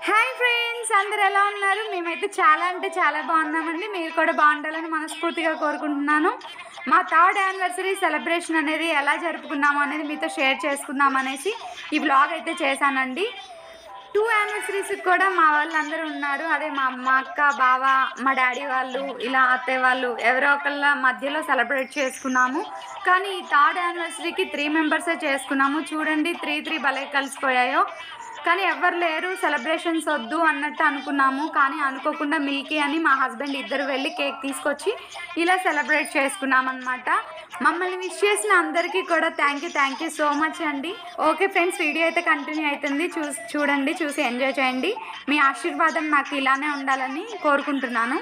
Hi friends, అందరు ఎలా ఉన్నారు? మేమైతే చాలా అంటే చాలా బాగున్నామండి. మీరు కూడా బాగుండాలని మనస్ఫూర్తిగా కోరుకుంటున్నాను. మా థర్డ్ యానివర్సరీ సెలబ్రేషన్ అనేది ఎలా జరుపుకున్నాము అనేది మీతో షేర్ చేసుకుందాం అనేసి ఈ వ్లాగ్ అయితే చేశానండి. 2 యానివర్సరీస్కి కూడా మా వాళ్ళు అందరూ ఉన్నారు. అదే మా అమ్మ, అక్క, బావ, మా డాడీ వాళ్ళు, ఇలా అత్తయ్య వాళ్ళు ఎవరో ఒకళ్ళ మధ్యలో సెలబ్రేట్ చేసుకున్నాము. కానీ ఈ థర్డ్ యానివర్సరీకి 3 మెంబర్సే చేసుకున్నాము. చూడండి 3 భలే కలిసిపోయాయో. కానీ ఎవ్వరు లేరు, సెలబ్రేషన్స్ వద్దు అన్నట్టు అనుకున్నాము. కానీ అనుకోకుండా మిల్కీ అని మా హస్బెండ్ ఇద్దరు వెళ్ళి కేక్ తీసుకొచ్చి ఇలా సెలబ్రేట్ చేసుకున్నాం అనమాట. మమ్మల్ని విష్ చేసిన అందరికీ కూడా థ్యాంక్ యూ సో మచ్ అండి. ఓకే ఫ్రెండ్స్, వీడియో అయితే కంటిన్యూ అవుతుంది. చూడండి, చూసి ఎంజాయ్ చేయండి. మీ ఆశీర్వాదం నాకు ఇలానే ఉండాలని కోరుకుంటున్నాను.